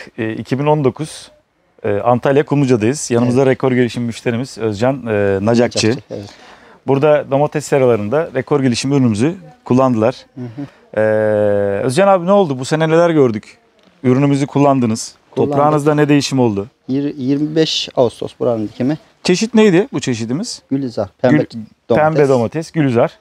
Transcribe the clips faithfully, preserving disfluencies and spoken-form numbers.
e, iki bin on dokuz e, Antalya Kumluca'dayız. Yanımızda Evet. rekor gelişim müşterimiz Özcan e, Nacakçı. Nacakçı, evet. Burada domates seralarında rekor gelişim ürünümüzü kullandılar. Hı hı. Ee, Özcan abi ne oldu? Bu sene neler gördük? Ürünümüzü kullandınız. Kullandık. Toprağınızda ne değişim oldu? yirmi beş Ağustos buranın dikimi. Çeşit neydi bu çeşidimiz? Gülizar. Pembe Gül- domates. Pembe domates, Gülizar.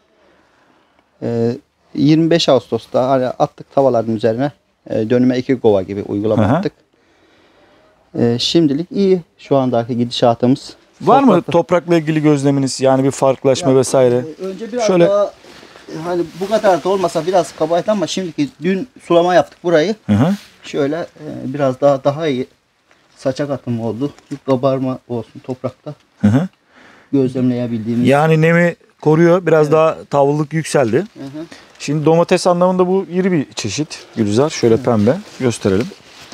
Ee, yirmi beş Ağustos'ta hani attık tavalların üzerine. Ee, dönüme iki kova gibi uygulama Hı hı. yaptık. Ee, şimdilik iyi şu andaki gidişatımız. Var mı Toprakta- toprakla ilgili gözleminiz? Yani bir farklılaşma Ya, vesaire? e, Önce biraz Şöyle- daha e, hani bu kadar da olmasa biraz kabaydı ama şimdiki dün sulama yaptık burayı. Hı hı. Şöyle e, biraz daha daha iyi saçak atımı oldu. Bir kabarma olsun toprakta Hı hı. gözlemleyebildiğimiz. Yani nemi koruyor. Biraz daha tavlılık yükseldi. Hı hı. Şimdi domates anlamında bu iri bir çeşit. Gülizar. Şöyle pembe. Gösterelim.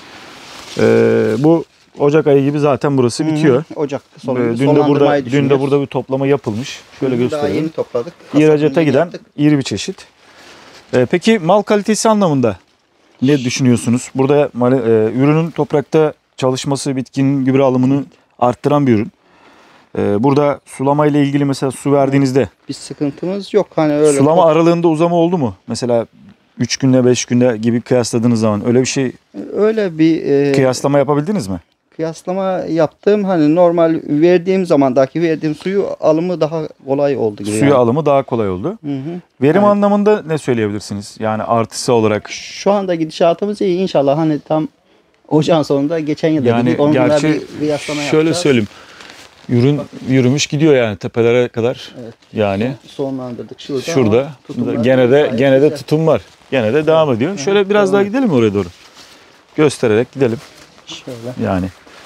Ee, bu Ocak ayı gibi zaten burası Hı hı. bitiyor. Ocak Ee, sonunda dün de sonlandırmayı burada dün de düşünüyoruz. burada bir toplama yapılmış. Şöyle Daha gösterelim. yeni topladık. İhracata Kasabını giden yaptık. iri bir çeşit. Ee, peki mal kalitesi anlamında ne düşünüyorsunuz? Burada mal- e, ürünün toprakta çalışması, bitkinin gübre alımını arttıran bir ürün. Ee, burada sulama ile ilgili mesela su verdiğinizde Bir sıkıntımız yok. Hani öyle sulama top- aralığında uzama oldu mu? Mesela üç günde beş günde gibi kıyasladığınız zaman öyle bir şey öyle bir e, kıyaslama yapabildiniz mi? kıyaslama yaptım. Hani normal verdiğim zamandaki verdiğim suyu alımı daha kolay oldu gibi. Suyu yani. alımı daha kolay oldu. Hı hı. Verim Evet. anlamında ne söyleyebilirsiniz? Yani artısı olarak. Şu anda gidişatımız iyi inşallah. Hani tam ocağın sonunda geçen yılda Yani gibi onunla gerçi bir kıyaslama şöyle yapacağız. söyleyeyim. Ürün yürümüş gidiyor yani tepelere kadar. Evet. Yani Sonlandırdık şurada. şurada ama tutumlar gene de gayet gene de güzel. tutum var. Gene de devam ediyor. Evet, Şöyle biraz devam daha gidelim mi oraya doğru? Göstererek gidelim Şöyle. yani.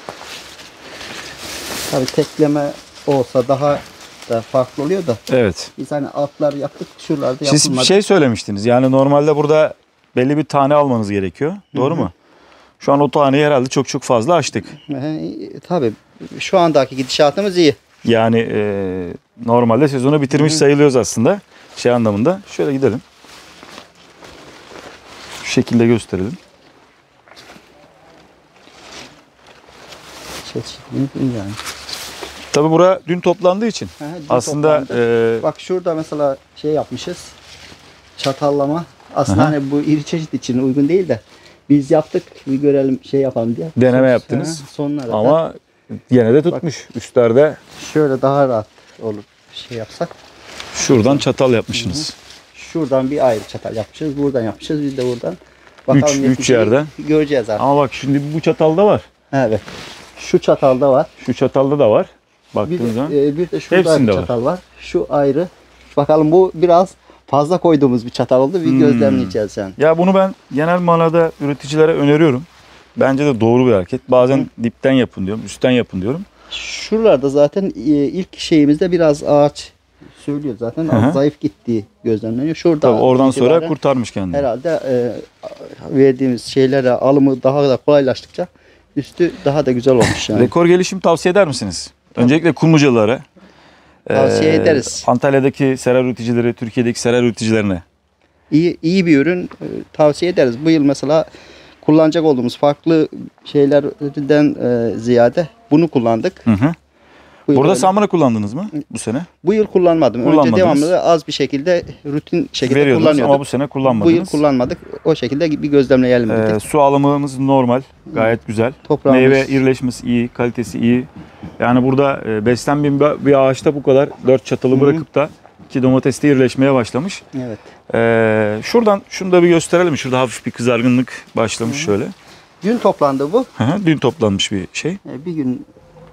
Tabii tekleme olsa daha da farklı oluyor da Evet. biz hani altlar yaptık şuralarda Siz bir yapılmadı. şey söylemiştiniz. Yani normalde burada belli bir tane almanız gerekiyor. Doğru mu? Şu an o taneyi herhalde çok çok fazla açtık. Ee, tabii şu andaki gidişatımız iyi. Yani e, normalde sezonu bitirmiş sayılıyoruz aslında. Şey anlamında. Şöyle gidelim. Şu şekilde gösterelim. Çeşitliğimiz iyi yani. Tabi bura dün toplandığı için Aha, dün aslında toplandı. e, Bak şurada mesela şey yapmışız. Çatallama. Aslında Aha. hani bu iri çeşit için uygun değil de biz yaptık bir görelim şey yapalım diye. Deneme Son- yaptınız. Ha, sonlara da ama yine de tutmuş. Üstlerde şöyle daha rahat olur şey yapsak. şuradan çatal yapmışsınız. Şuradan bir ayrı çatal yapmışız. Buradan yapmışız. Biz de buradan. Üç- üç neticeyi yerden. göreceğiz artık. Ama bak şimdi bu çatalda var. Evet. Şu çatalda var. Şu çatalda da var. Bir Baktığınız de, zaman. e, bir de şurada Hepsinde bir var. çatal var. Şu ayrı. Bakalım bu biraz fazla koyduğumuz bir çatal oldu. Bir Hmm. gözlemleyeceğiz yani. Ya bunu ben genel manada üreticilere öneriyorum. Bence de doğru bir hareket. Bazen dipten yapın diyorum, üstten yapın diyorum. Şuralarda zaten e, ilk şeyimizde biraz ağaç söylüyor zaten. Hı hı. Az zayıf gittiği gözlemleniyor. Şurada Tabii oradan sonra itibaren kurtarmış kendini. herhalde e, verdiğimiz şeylere alımı daha da kolaylaştıkça üstü daha da güzel olmuş yani. Rekor gelişim tavsiye eder misiniz? Öncelikle Kumlucalılara. Tavsiye eee, ederiz. Antalya'daki sera üreticileri, Türkiye'deki sera üreticilerine. İyi, iyi bir ürün e, tavsiye ederiz. Bu yıl mesela kullanacak olduğumuz farklı şeylerden e, ziyade bunu kullandık. Hı hı. Bu yıl, Burada öyle- Samra kullandınız mı bu sene? bu yıl kullanmadım. Önce Kullanmadınız. devamlı az bir şekilde rutin şekilde Veriyordunuz kullanıyorduk. ama bu sene Bu kullanmadınız. yıl kullanmadık. O şekilde bir gözlemleyelim dedik. Eee, su alımımız normal, gayet güzel. Toprağımız- Meyve irleşmesi iyi, kalitesi iyi. Yani burada e, beslenmeyen bir, bir ağaçta bu kadar dört çatalı Hı. bırakıp da iki domateste irleşmeye başlamış. Evet. Eee, şuradan şunu da bir gösterelim. Şurada hafif bir kızargınlık başlamış şöyle. Dün toplandı bu. Hı hı, dün toplanmış bir şey. E, Bir gün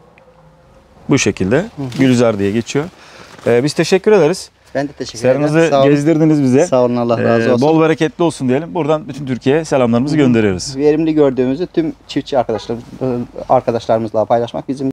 Bu şekilde. Gülizar diye geçiyor. Eee, biz teşekkür ederiz. ben de teşekkür ederim. Seranızı Sağ olun. gezdirdiniz bize. Sağ olun, Allah razı Eee, olsun. bol bereketli olsun diyelim. Buradan bütün Türkiye'ye selamlarımızı gönderiyoruz. Verimli gördüğümüzü tüm çiftçi arkadaşlarımız, arkadaşlarımızla paylaşmak bizim